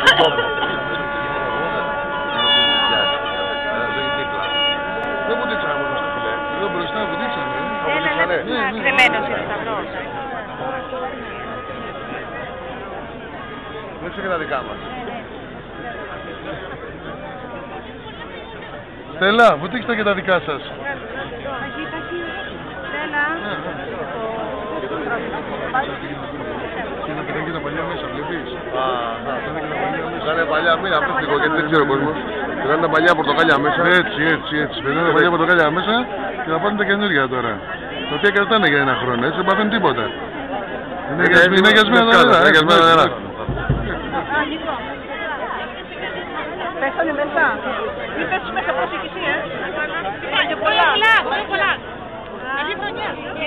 Δεν μου δείξανε μόνο στο φιλέ. Εδώ μπροστά μου δείξανε. Κρεμμένος είναι σταυρός. Δείξε και τα δικά μας. Στέλλα, βουτήξτε και τα δικά σας. Στέλλα. Και να πετάγει τα παλιά μέσα, βλέπεις. Κάνε παλιά, μην απίστευτο γιατί δεν ξέρω ο κόσμος. Πετάνε τα παλιά πορτοκάλια μέσα. Έτσι. Πετάνε τα παλιά πορτοκάλια μέσα και θα πάνε τα καινούργια τώρα. Τα οποία κρατάνε για ένα χρόνο, έτσι δεν πάθουν τίποτα. Είναι γιασμένα τα νερά. Πέσανε μέσα. Μην πέσεις μέσα, προσήκηση, Και πολλά. Καλή χρονιά.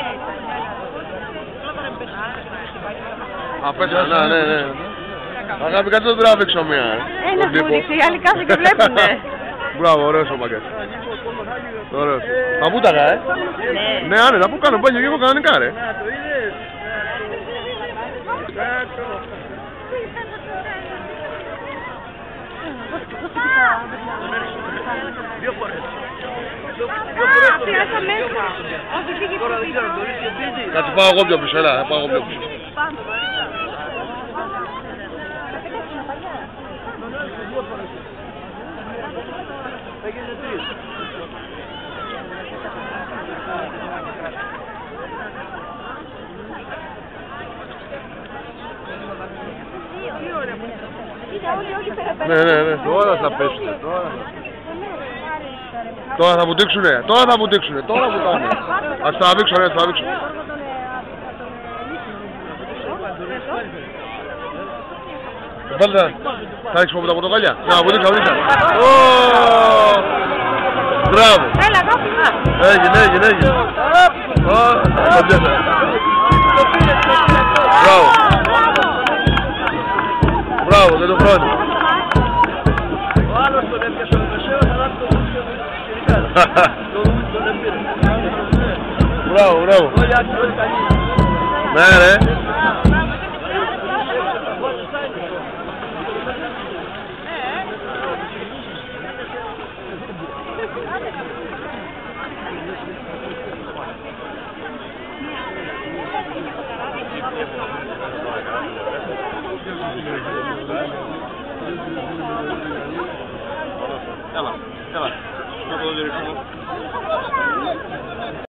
Πέσανε, ναι. Αγάπη, κάτσε τον τράβηξω μία. Να μου δείξει, οι άλλοι κάθονται και βλέπουνε. Μπράβο, ωραίος ο Μαγκάς. Ωραίος. Θα βούταγα, Ναι, άνετα, πού κάνω μπάνιο και εγώ κανονικά, ρε. Δύο φορές. Πήρασα μέσα. Όχι, πήγε πίσω. Κάτσε, πάω εγώ πιο πίσω, έλα, πάω εγώ πιο πίσω. Έγινε τρεις. Ναι. Τώρα θα πέσουνε, Τώρα θα βουτήξουνε, τώρα βουτάνε. Ας τα δείξω, θα δείξω. Βάλτε, θα έχεις από τα πορτοκάλια. Να, βουτήξα. Μπράβο. Έλα, δώσε. Έγινε. Μπράβο, δεν το χρόνο. Ο άλλος τον έπιασε ο μεσαίος, αλλά το βούτσε τον έπιρε. Μπράβο. Όλοι καλοί. Ναι, ρε. Έλα, να το δείξω.